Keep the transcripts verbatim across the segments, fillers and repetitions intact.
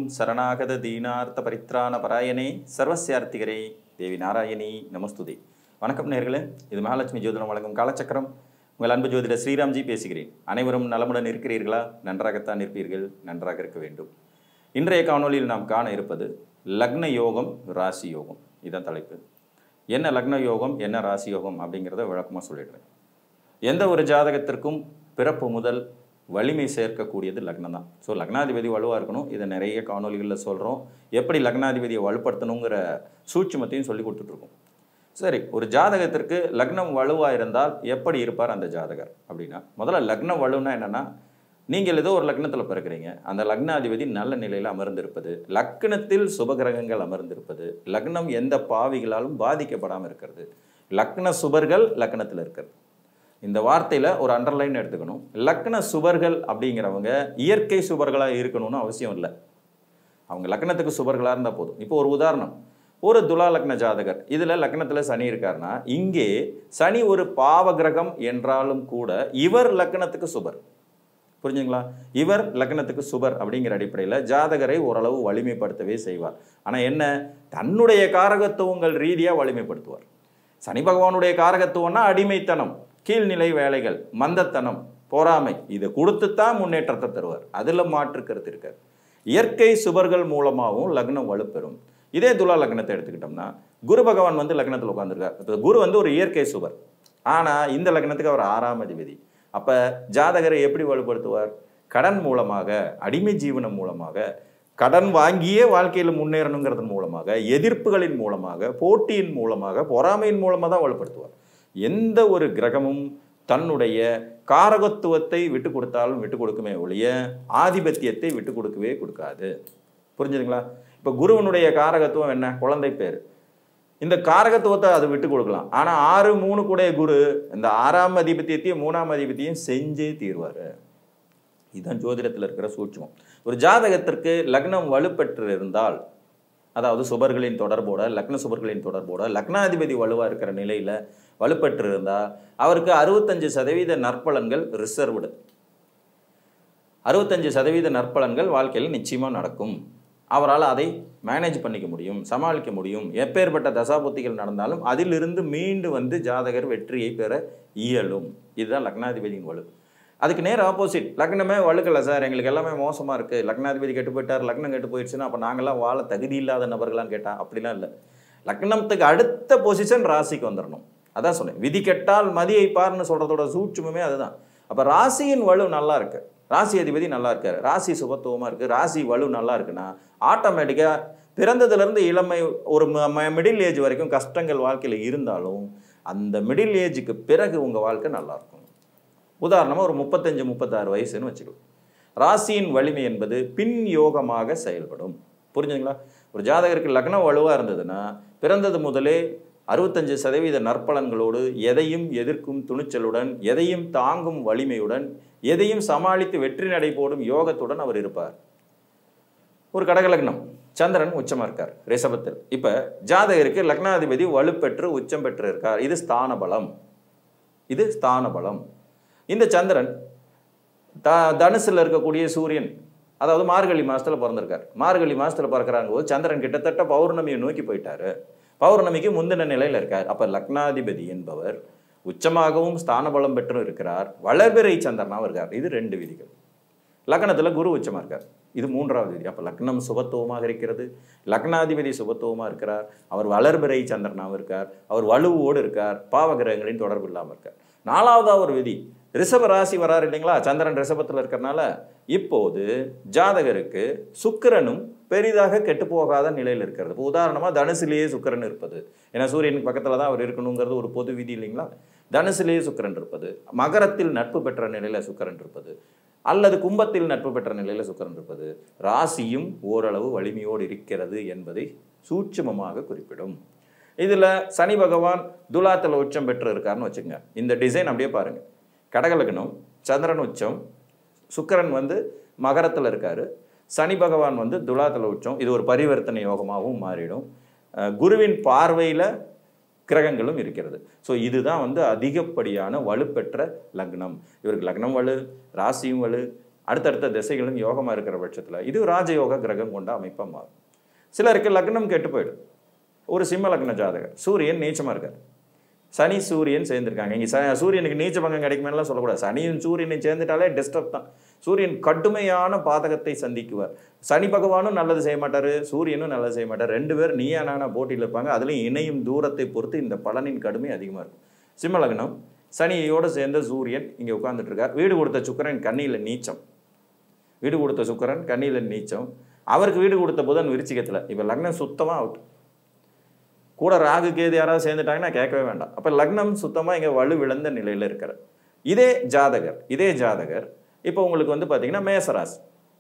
சரணாகத தீனார்த்த பரித்ராண பராயணே சர்வஸ்யார்த்திகரே தேவி நாராயணி நமஸ்துதே. வணக்கம் நேயர்களே, இது மகாலட்சுமி ஜோதிடம் வழங்கும் காலச்சக்கரம். உங்கள் அன்பு ஜோதிடர் ஸ்ரீராம்ஜி பேசுகிறேன். அனைவரும் நலமுடன் இருக்கிறீர்களா? நன்றாகத்தான் இருப்பீர்கள், நன்றாக இருக்க வேண்டும். இன்றைய காணொலியில் நாம் காண இருப்பது லக்ன யோகம், ராசி யோகம். இதுதான் தலைப்பு. என்ன லக்ன யோகம், என்ன ராசி யோகம் அப்படிங்கிறத விளக்கமாக சொல்லிடுறேன். எந்த ஒரு ஜாதகத்திற்கும் பிறப்பு முதல் வலிமை சேர்க்கக்கூடியது லக்னம் தான். ஸோ லக்னாதிபதி வலுவாக இருக்கணும். இதை நிறைய காணொலிகளில் சொல்கிறோம். எப்படி லக்னாதிபதியை வலுப்படுத்தணுங்கிற சூட்சுமத்தையும் சொல்லி கொடுத்துட்ருக்கோம். சரி, ஒரு ஜாதகத்திற்கு லக்னம் வலுவாக இருந்தால் எப்படி இருப்பார் அந்த ஜாதகர் அப்படின்னா, முதல்ல லக்னம் வலுன்னா என்னென்னா, நீங்கள் ஏதோ ஒரு லக்னத்தில் பிறக்கிறீங்க, அந்த லக்னாதிபதி நல்ல நிலையில் அமர்ந்திருப்பது, லக்னத்தில் சுபகிரகங்கள் அமர்ந்திருப்பது, லக்னம் எந்த பாவிகளாலும் பாதிக்கப்படாமல் இருக்கிறது, லக்ன சுபர்கள் லக்னத்தில் இருக்கிறது. இந்த வார்த்தையில் ஒரு அண்டர்லைன் எடுத்துக்கணும். லக்ன சுபர்கள் அப்படிங்கிறவங்க இயற்கை சுபர்களாக இருக்கணும்னு அவசியம் இல்லை. அவங்க லக்னத்துக்கு சுபர்களாக இருந்தால் போதும். இப்போ ஒரு உதாரணம், ஒரு துலா லக்ன ஜாதகர், இதில் லக்னத்தில் சனி இருக்காருன்னா, இங்கே சனி ஒரு பாவ கிரகம் என்றாலும் கூட இவர் லக்னத்துக்கு சுபர். புரிஞ்சுங்களா? இவர் லக்னத்துக்கு சுபர் அப்படிங்கிற அடிப்படையில் ஜாதகரை ஓரளவு வலிமைப்படுத்தவே செய்வார். ஆனால் என்ன, தன்னுடைய காரகத்துவங்கள் ரீதியாக வலிமைப்படுத்துவார். சனி பகவானுடைய காரகத்துவம்னா அடிமைத்தனம், கீழ்நிலை வேலைகள், மந்தத்தனம், பொறாமை, இதை கொடுத்துத்தான் முன்னேற்றத்தை தருவார். அதில் மாற்று கருத்து இருக்கார். இயற்கை சுபர்கள் மூலமாகவும் லக்னம் வலுப்பெறும். இதே துலா லக்னத்தை எடுத்துக்கிட்டோம்னா, குரு பகவான் வந்து லக்னத்தில் உட்காந்துருக்கார். குரு வந்து ஒரு இயற்கை சுபர். ஆனால் இந்த லக்னத்துக்கு அவர் ஆறாம் அதிபதி. அப்போ ஜாதகரை எப்படி வலுப்படுத்துவார்? கடன் மூலமாக, அடிமை ஜீவனம் மூலமாக, கடன் வாங்கியே வாழ்க்கையில் முன்னேறணுங்கிறது மூலமாக, எதிர்ப்புகளின் மூலமாக, போட்டியின் மூலமாக, பொறாமையின் மூலமாக தான் வலுப்படுத்துவார். எந்த ஒரு கிரகமும் தன்னுடைய காரகத்துவத்தை விட்டு கொடுத்தாலும் விட்டு கொடுக்குமே ஒழிய ஆதிபத்தியத்தை விட்டு கொடுக்கவே கொடுக்காது. புரிஞ்சுதுங்களா? இப்போ குருவனுடைய காரகத்துவம் என்ன? குழந்தை பேர். இந்த காரகத்துவத்தை அது விட்டு கொடுக்கலாம். ஆனால் ஆறு மூணு கூட குரு இந்த ஆறாம் அதிபத்தியத்தையும் மூணாம் அதிபத்தியையும் செஞ்சே தீர்வார். இதுதான் ஜோதிடத்தில் இருக்கிற சூட்சமம். ஒரு ஜாதகத்திற்கு லக்னம் வலுப்பெற்று இருந்தால், அதாவது சுபர்களின் தொடர்போட, லக்ன சுபர்களின் தொடர்போட லக்னாதிபதி வலுவாக இருக்கிற நிலையில் வலுப்பெற்று இருந்தால் அவருக்கு அறுபத்தஞ்சு சதவீத நற்பலன்கள் ரிசர்வ்டு. அறுபத்தஞ்சு சதவீத நற்பலன்கள் வாழ்க்கையில் நிச்சயமாக நடக்கும். அவரால் அதை மேனேஜ் பண்ணிக்க முடியும், சமாளிக்க முடியும். எப்பேற்பட்ட தசாபுத்திகள் நடந்தாலும் அதிலிருந்து மீண்டு வந்து ஜாதகர் வெற்றியை பெற இயலும். இதுதான் லக்னாதிபதியின் வலு. அதுக்கு நேர் ஆப்போசிட், லக்னமே வலுக்கலை சார், எங்களுக்கு எல்லாமே மோசமாக இருக்குது, லக்னாதிபதி கெட்டு போயிட்டார், லக்னம் கெட்டு போயிடுச்சுன்னா அப்போ நாங்களாம் வாழ தகுதி இல்லாத நபர்களாம் கேட்டால் அப்படிலாம் இல்லை. லக்னத்துக்கு அடுத்த பொசிஷன் ராசிக்கு வந்துடணும். அதான் சொன்னேன், விதி கெட்டால் மதியை பார்ன்னு சொல்கிறதோட சூட்சுமே அதுதான். அப்போ ராசியின் வலு நல்லா இருக்கு, ராசி அதிபதி நல்லா இருக்காரு, ராசி சுபத்துவமாக இருக்குது, ராசி வலு நல்லா இருக்குன்னா ஆட்டோமேட்டிக்காக பிறந்ததுலேருந்து இளமை ஒரு மிடில் ஏஜ் வரைக்கும் கஷ்டங்கள் வாழ்க்கையில் இருந்தாலும் அந்த மிடில் ஏஜுக்கு பிறகு உங்கள் வாழ்க்கை நல்லாயிருக்கும். உதாரணமாக ஒரு முப்பத்தஞ்சு முப்பத்தாறு வயசுன்னு வச்சுக்கலாம். ராசியின் வலிமை என்பது பின் யோகமாக செயல்படும். புரிஞ்சுங்களா? ஒரு ஜாதகருக்கு லக்னம் வலுவாக இருந்ததுன்னா பிறந்தது முதலே அறுபத்தஞ்சு சதவீத நற்பலன்களோடு, எதையும் எதிர்க்கும் துணிச்சலுடன், எதையும் தாங்கும் வலிமையுடன், எதையும் சமாளித்து வெற்றி நடை போடும் யோகத்துடன் அவர் இருப்பார். ஒரு கடக லக்னம், சந்திரன் உச்சமாக இருக்கார் ரிஷபத்தில். இப்போ ஜாதகருக்கு லக்னாதிபதி வலுப்பெற்று உச்சம் பெற்று இருக்கார். இது ஸ்தான பலம். இது ஸ்தான பலம். இந்த சந்திரன் த தனுசில் இருக்கக்கூடிய சூரியன், அதாவது மார்கழி மாதத்தில் பிறந்திருக்கார். மார்கழி மாதத்தில் பிறக்கிறாங்க போது சந்திரன் கிட்டத்தட்ட பௌர்ணமியை நோக்கி போயிட்டாரு. பௌர்ணமிக்கு முந்தின நிலையில் இருக்கார். அப்போ லக்னாதிபதி என்பவர் உச்சமாகவும் ஸ்தான பலம் பெற்றும் இருக்கிறார், வளர்பிறை சந்திரனாகவும் இருக்கார். இது ரெண்டு விதிகள். லக்னத்தில் குரு உச்சமாக இருக்கார். இது மூன்றாவது விதி. அப்போ லக்னம் சுபத்துவமாக இருக்கிறது, லக்னாதிபதி சுபத்துவமாக இருக்கிறார், அவர் வளர்பிறை சந்திரனாகவும் இருக்கார், அவர் வலுவோடு இருக்கார், பாவகிரகங்களின் தொடர்பு இல்லாமல் இருக்கார். நாலாவதாக ஒரு விதி, ரிஷப ராசி வராரு இல்லைங்களா, சந்திரன் ரிஷபத்தில் இருக்கிறனால இப்போது ஜாதகருக்கு சுக்கிரனும் பெரிதாக கெட்டு போகாத நிலையில் இருக்கிறது. இப்போ உதாரணமாக தனுசிலேயே சுக்கிரன் இருப்பது, ஏன்னா சூரியனுக்கு பக்கத்தில் தான் அவர் இருக்கணுங்கிறது ஒரு பொது விதி இல்லைங்களா. தனுசிலேயே சுக்கிரன் இருப்பது, மகரத்தில் நட்பு பெற்ற நிலையில் சுக்கிரன் இருப்பது, அல்லது கும்பத்தில் நட்பு பெற்ற நிலையில் சுக்கிரன் இருப்பது, ராசியும் ஓரளவு வலிமையோடு இருக்கிறது என்பதை சூட்சுமமாக குறிப்பிடும். இதில் சனி பகவான் துலாத்தில் உச்சம் பெற்று இருக்காருன்னு வச்சுங்க. இந்த டிசைன் அப்படியே பாருங்கள். கடகலக்னம், சந்திரன் உச்சம், சுக்கிரன் வந்து மகரத்தில் இருக்கார், சனி பகவான் வந்து துலாத்தில் உச்சம். இது ஒரு பரிவர்த்தனை யோகமாகவும் மாறிடும். குருவின் பார்வையில் கிரகங்களும் இருக்கிறது. ஸோ இதுதான் வந்து அதிகப்படியான வலுப்பெற்ற லக்னம். இவருக்கு லக்னம் வலு, ராசியும் வலு, அடுத்தடுத்த திசைகளும் யோகமாக இருக்கிற பட்சத்தில் இது ராஜயோக கிரகம் கொண்ட அமைப்பாக மாறும். சிலருக்கு லக்னம் கெட்டு போயிடும். ஒரு சிம்ம லக்ன ஜாதகர் சூரியன் நீச்சமாக இருக்கார், சனி சூரியன் சேர்ந்துருக்காங்க. இங்கே ச சூரியனுக்கு நீச்ச பங்கம் கிடைக்குமேலாம் சொல்லக்கூடாது. சனியும் சூரியனை சேர்ந்துட்டாலே டிஸ்டர்ப் தான். சூரியன் கடுமையான பாதகத்தை சந்திக்குவார். சனி பகவானும் நல்லது செய்ய மாட்டார், சூரியனும் நல்லது செய்ய மாட்டார். ரெண்டு பேர் நீயானான போட்டியில் இருப்பாங்க. அதுலேயும் இணையும் தூரத்தை பொறுத்து இந்த பலனின் கடுமை அதிகமாக இருக்கும். சிம்ம லக்னம் சனியோடு சேர்ந்த சூரியன் இங்கே உட்கார்ந்துட்டு இருக்கார். வீடு கொடுத்த சுக்கிரன் கன்னியில் நீச்சம், வீடு கொடுத்த சுக்கிரன் கன்னியில் நீச்சம். அவருக்கு வீடு கொடுத்த புதன் விருச்சிகத்தில். இப்போ லக்னம் சுத்தமாக அவுட். கூட ராகு கேது யாராவது சேர்ந்துட்டாங்கன்னா கேட்கவே வேண்டாம். அப்போ லக்னம் சுத்தமாக இங்கே வலு விழுந்த நிலையில் இருக்கிறார். இதே ஜாதகர் இதே ஜாதகர் இப்போ உங்களுக்கு வந்து பார்த்தீங்கன்னா மேசராசி,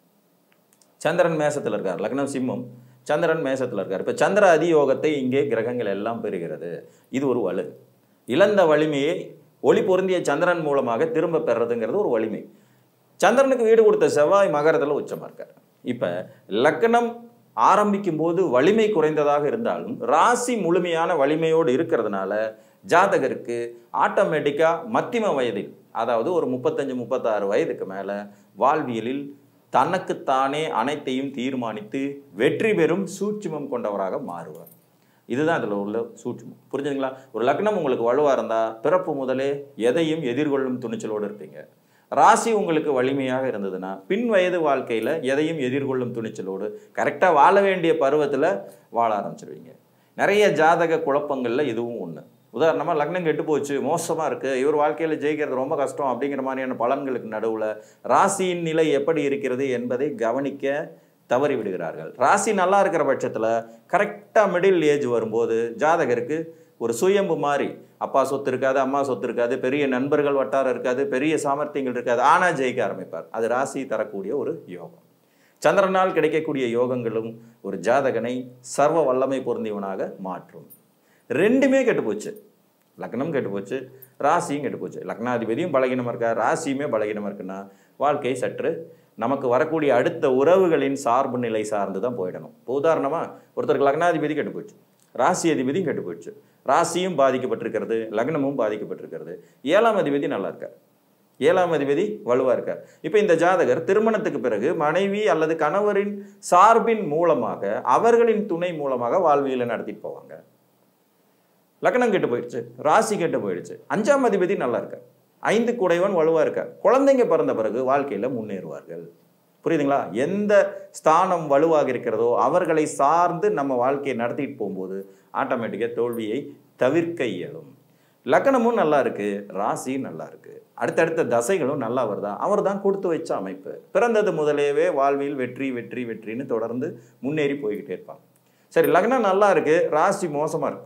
சந்திரன் மேசத்தில் இருக்கார். லக்னம் சிம்மம், சந்திரன் மேசத்தில் இருக்கார். இப்போ சந்திர அதியோகத்தை இங்கே கிரகங்கள் எல்லாம் பெறுகிறது. இது ஒரு வலு. இழந்த வலிமையை ஒளி பொருந்திய சந்திரன் மூலமாக திரும்ப பெறதுங்கிறது ஒரு வலிமை. சந்திரனுக்கு வீடு கொடுத்த செவ்வாய் மகரத்தில் உச்சமாக இருக்கார். இப்போ லக்னம் ஆரம்பிக்கும் போது வலிமை குறைந்ததாக இருந்தாலும் ராசி முழுமையான வலிமையோடு இருக்கிறதுனால ஜாதகருக்கு ஆட்டோமேட்டிக்காக மத்திம வயதில், அதாவது ஒரு முப்பத்தஞ்சு முப்பத்தாறு வயதுக்கு மேலே வாழ்வியலில் தனக்குத்தானே அனைத்தையும் தீர்மானித்து வெற்றி பெறும் சூட்சுமம் கொண்டவராக மாறுவார். இதுதான் அதில் உள்ள சூட்சுமம். புரிஞ்சுங்களா? ஒரு லக்னம் உங்களுக்கு வலுவாக இருந்தால் பிறப்பு முதலே எதையும் எதிர்கொள்ளும் துணிச்சலோடு இருப்பீங்க. ராசி உங்களுக்கு வலிமையாக இருந்ததுன்னா பின் வயது வாழ்க்கையில் எதையும் எதிர்கொள்ளும் துணிச்சலோடு கரெக்டாக வாழ வேண்டிய பருவத்தில் வாழ ஆரம்பிச்சிருவீங்க. நிறைய ஜாதக குழப்பங்களில் இதுவும் ஒன்று. உதாரணமாக லக்னம் கெட்டு போச்சு, மோசமாக இருக்குது, இவர் வாழ்க்கையில் ஜெயிக்கிறது ரொம்ப கஷ்டம் அப்படிங்கிற மாதிரியான பலன்களுக்கு நடுவில் ராசியின் நிலை எப்படி இருக்கிறது என்பதை கவனிக்க தவறி விடுகிறார்கள். ராசி நல்லா இருக்கிற பட்சத்தில் கரெக்டாக மிடில் ஏஜ் வரும்போது ஜாதகருக்கு ஒரு சுயம்பு மாதிரி அப்பா சொத்து இருக்காது, அம்மா சொத்து இருக்காது, பெரிய நண்பர்கள் வட்டாரம் இருக்காது, பெரிய சாமர்த்தியங்கள் இருக்காது, ஆனால் ஜெயிக்க ஆரம்பிப்பார். அது ராசி தரக்கூடிய ஒரு யோகம். சந்திரனால் கிடைக்கக்கூடிய யோகங்களும் ஒரு ஜாதகனை சர்வ வல்லமை பொருந்தியவனாக மாற்றும். ரெண்டுமே கெட்டு போச்சு. லக்னம் கெட்டு போச்சு, ராசியும் கெட்டு போச்சு. லக்னாதிபதியும் பலகீனமாக இருக்கா, ராசியுமே பலகீனமாக இருக்குன்னா வாழ்க்கை சற்று நமக்கு வரக்கூடிய அடுத்த உறவுகளின் சார்பு நிலை சார்ந்து தான் போயிடணும். இப்போ உதாரணமாக ஒருத்தருக்கு லக்னாதிபதி கெட்டு போச்சு, ராசி அதிபதியும் கெட்டு போயிடுச்சு, ராசியும் பாதிக்கப்பட்டிருக்கிறது, லக்னமும் பாதிக்கப்பட்டிருக்கிறது. ஏழாம் அதிபதி நல்லா இருக்கார், ஏழாம் அதிபதி வலுவாக இருக்கார். இப்போ இந்த ஜாதகர் திருமணத்துக்கு பிறகு மனைவி அல்லது கணவரின் சார்பின் மூலமாக அவர்களின் துணை மூலமாக வாழ்வியலை நடத்திட்டு போவாங்க. லக்னம் கெட்டு போயிடுச்சு, ராசி கெட்டு போயிடுச்சு, அஞ்சாம் அதிபதி நல்லா இருக்கார், ஐந்து கூடைவன் வலுவாக இருக்கார். குழந்தைங்க பிறந்த பிறகு வாழ்க்கையில் முன்னேறுவார்கள். புரியுதுங்களா? எந்த ஸ்தானம் வலுவாக இருக்கிறதோ அவர்களை சார்ந்து நம்ம வாழ்க்கையை நடத்திட்டு போகும்போது ஆட்டோமேட்டிக்காக தோல்வியை தவிர்க்க இயலும். லக்னமும் நல்லா இருக்கு, ராசியும் நல்லா இருக்கு, அடுத்தடுத்த தசைகளும் நல்லா வருதா, அவர் தான் கொடுத்து வச்ச அமைப்பு. பிறந்தது முதலேவே வாழ்வில் வெற்றி வெற்றி வெற்றின்னு தொடர்ந்து முன்னேறி போய்கிட்டே இருப்பாங்க. சரி, லக்னம் நல்லா இருக்கு, ராசி மோசமாக இருக்கு,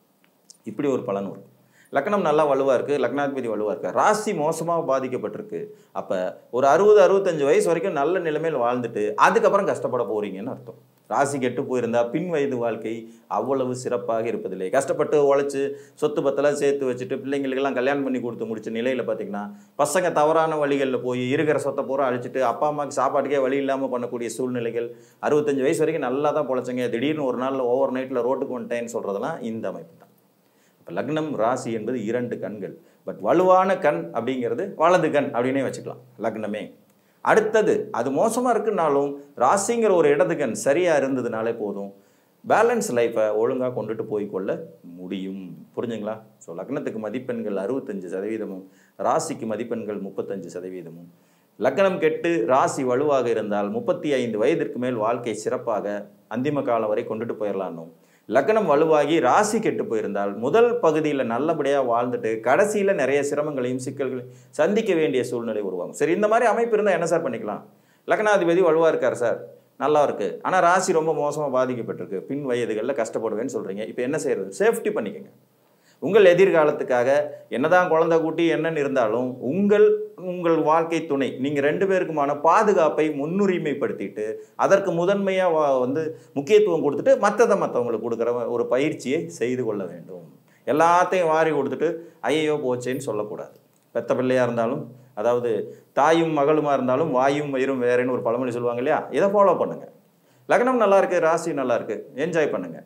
இப்படி ஒரு பலன் வரும். லக்னம் நல்லா வலுவாக இருக்குது, லக்னாதிபதி வலுவாக இருக்கு, ராசி மோசமாக பாதிக்கப்பட்டிருக்கு. அப்போ ஒரு அறுபது அறுபத்தஞ்சு வயசு வரைக்கும் நல்ல நிலைமையில் வாழ்ந்துட்டு அதுக்கப்புறம் கஷ்டப்பட போகிறீங்கன்னு அர்த்தம். ராசி கெட்டு போயிருந்தா பின் வயது வாழ்க்கை அவ்வளவு சிறப்பாக இருப்பதில்லை. கஷ்டப்பட்டு உழைச்சி சொத்து பத்தெல்லாம் சேர்த்து வச்சுட்டு பிள்ளைங்களுக்கெல்லாம் கல்யாணம் பண்ணி கொடுத்து முடிச்ச நிலையில் பார்த்தீங்கன்னா பசங்க தவறான வழிகளில் போய் இருக்கிற சொத்தை பூரா அழிச்சிட்டு அப்பா அம்மாவுக்கு சாப்பாட்டுக்கே வழி இல்லாமல் பண்ணக்கூடிய சூழ்நிலைகள். அறுபத்தஞ்சு வயசு வரைக்கும் நல்லா தான் பொழைச்சங்க, திடீர்னு ஒரு நாளில் ஓவர் நைட்டில் ரோட்டுக்கு வந்துட்டேன்னு சொல்கிறதெல்லாம் இந்த அமைப்பு தான். இப்போ லக்னம் ராசி என்பது இரண்டு கண்கள். பட் வலுவான கண் அப்படிங்கிறது வலது கண் அப்படின்னே வச்சுக்கலாம் லக்னமே. அடுத்தது அது மோசமாக இருக்குன்னாலும் ராசிங்கிற ஒரு இடது கண் சரியாக இருந்ததுனாலே போதும், பேலன்ஸ் லைஃப்பை ஒழுங்காக கொண்டுட்டு போய் கொள்ள முடியும். புரிஞ்சுங்களா? ஸோ லக்னத்துக்கு மதிப்பெண்கள் அறுபத்தஞ்சு சதவீதமும் ராசிக்கு மதிப்பெண்கள் முப்பத்தஞ்சு சதவீதமும். லக்னம் கெட்டு ராசி வலுவாக இருந்தால் முப்பத்தி ஐந்து வயதிற்கு மேல் வாழ்க்கை சிறப்பாக அந்திம காலம் வரை கொண்டுட்டு போயிடலான்னு. லக்னம் வலுவாகி ராசி கெட்டு போயிருந்தால் முதல் பகுதியில் நல்லபடியாக வாழ்ந்துட்டு கடைசியில் நிறைய சிரமங்களையும் சிக்கல்களையும் சந்திக்க வேண்டிய சூழ்நிலை உருவாகும். சரி, இந்த மாதிரி அமைப்பு இருந்தால் என்ன சார் பண்ணிக்கலாம்? லக்னாதிபதி வலுவாக இருக்கார் சார், நல்லா இருக்குது, ஆனால் ராசி ரொம்ப மோசமாக பாதிக்கப்பட்டிருக்கு, பின் வயதுகளில் கஷ்டப்படுவேன்னு சொல்கிறீங்க. இப்போ என்ன செய்கிறது? சேஃப்டி பண்ணிக்கோங்க. உங்கள் எதிர்காலத்துக்காக என்னதான் குழந்தை கூட்டி என்னன்னு இருந்தாலும் உங்கள் உங்கள் வாழ்க்கை துணை நீங்கள் ரெண்டு பேருக்குமான பாதுகாப்பை முன்னுரிமைப்படுத்திட்டு அதற்கு முதன்மையாக வந்து முக்கியத்துவம் கொடுத்துட்டு மற்றதை மற்றவங்களுக்கு கொடுக்குற ஒரு பயிற்சியை செய்து கொள்ள வேண்டும். எல்லாத்தையும் வாரி கொடுத்துட்டு ஐயோ போச்சேன்னு சொல்லக்கூடாது. பெத்த பிள்ளையாக இருந்தாலும், அதாவது தாயும் மகளுமாக இருந்தாலும் வாயும் வயிறும் வேறேன்னு ஒரு பழமொழி சொல்லுவாங்க இல்லையா? இதை ஃபாலோ பண்ணுங்கள். லக்னம் நல்லா இருக்குது, ராசி நல்லா இருக்குது, என்ஜாய் பண்ணுங்கள்.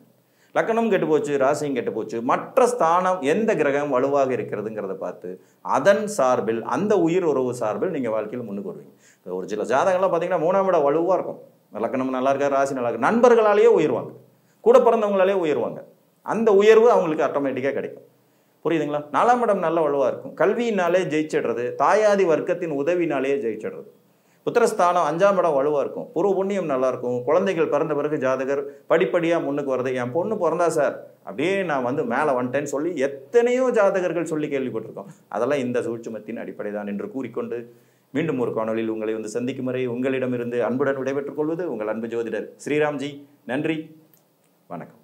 லக்னம் கெட்டு போச்சு, ராசியும் கெட்டு போச்சு, மற்ற ஸ்தானம் எந்த கிரகம் வலுவாக இருக்கிறதுங்கிறத பார்த்து அதன் சார்பில் அந்த உயிர் உறவு சார்பில் நீங்கள் வாழ்க்கையில் முன்னுக்கு வருவீங்க. ஒரு சில ஜாதகங்கள்லாம் பார்த்தீங்கன்னா மூணாம் இடம் வலுவாக இருக்கும், லக்னம் நல்லா இருக்கா, ராசி நல்லா இருக்கு, நண்பர்களாலேயே உயர்வாங்க, கூட பிறந்தவங்களாலே உயர்வாங்க. அந்த உயர்வு அவங்களுக்கு ஆட்டோமேட்டிக்காக கிடைக்கும். புரியுதுங்களா? நாலாம் இடம் நல்ல வலுவாக இருக்கும், கல்வியினாலே ஜெயிச்சிடுறது, தாயாதி வர்க்கத்தின் உதவினாலே ஜெயிச்சிடுறது. புத்திரஸ்தானம் அஞ்சாம் இடம் வலுவாக இருக்கும், பூர்வ புண்ணியம் நல்லா இருக்கும், குழந்தைகள் பிறந்த பிறகு ஜாதகர் படிப்படியாக முன்னுக்கு வருது. என் பொண்ணு பிறந்தா சார் அப்படியே நான் வந்து மேலே வந்துட்டேன்னு சொல்லி எத்தனையோ ஜாதகர்கள் சொல்லி கேள்விப்பட்டிருக்கோம். அதெல்லாம் இந்த சூட்சுமத்தின் அடிப்படை தான் என்று கூறிக்கொண்டு மீண்டும் ஒரு காணொலியில் உங்களை வந்து சந்திக்கும் வரை உங்களிடமிருந்து அன்புடன் விடைபெற்றுக் கொள்வது உங்கள் அன்பு ஜோதிடர் ஸ்ரீராம்ஜி. நன்றி, வணக்கம்.